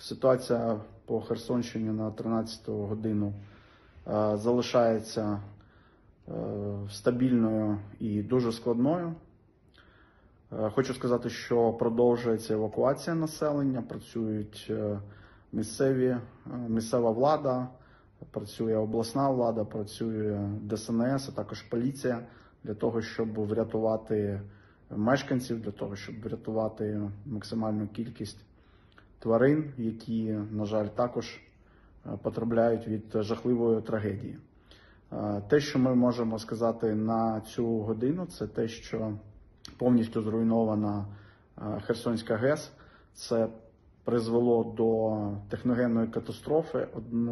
Ситуація по Херсонщині на 13-ту годину залишається стабільною і дуже складною. Хочу сказати, що продовжується евакуація населення, працюють місцева влада, працює обласна влада, працює ДСНС, а також поліція для того, щоб врятувати мешканців, для того, щоб врятувати максимальну кількість тварин, які, на жаль, також потрапляють від жахливої трагедії. Те, що ми можемо сказати на цю годину, це те, що повністю зруйнована Херсонська ГЕС. Це призвело до техногенної катастрофи,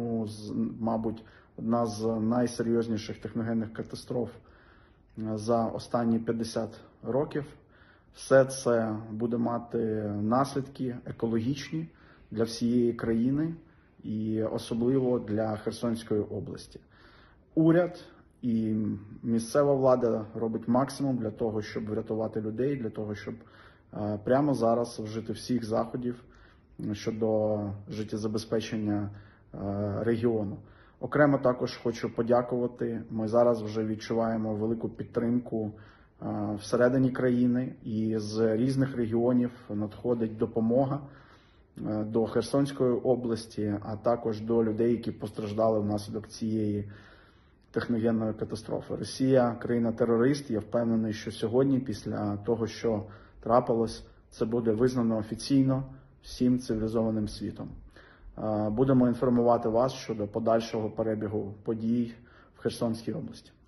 одна з найсерйозніших техногенних катастроф за останні 50 років. Все це буде мати наслідки екологічні для всієї країни і особливо для Херсонської області. Уряд і місцева влада робить максимум для того, щоб врятувати людей, для того, щоб прямо зараз вжити всіх заходів щодо життєзабезпечення регіону. Окремо також хочу подякувати. Ми зараз вже відчуваємо велику підтримку всередині країни, і з різних регіонів надходить допомога до Херсонської області, а також до людей, які постраждали внаслідок цієї техногенної катастрофи. Росія – країна-терорист. Я впевнений, що сьогодні, після того, що трапилось, це буде визнано офіційно всім цивілізованим світом. Будемо інформувати вас щодо подальшого перебігу подій в Херсонській області.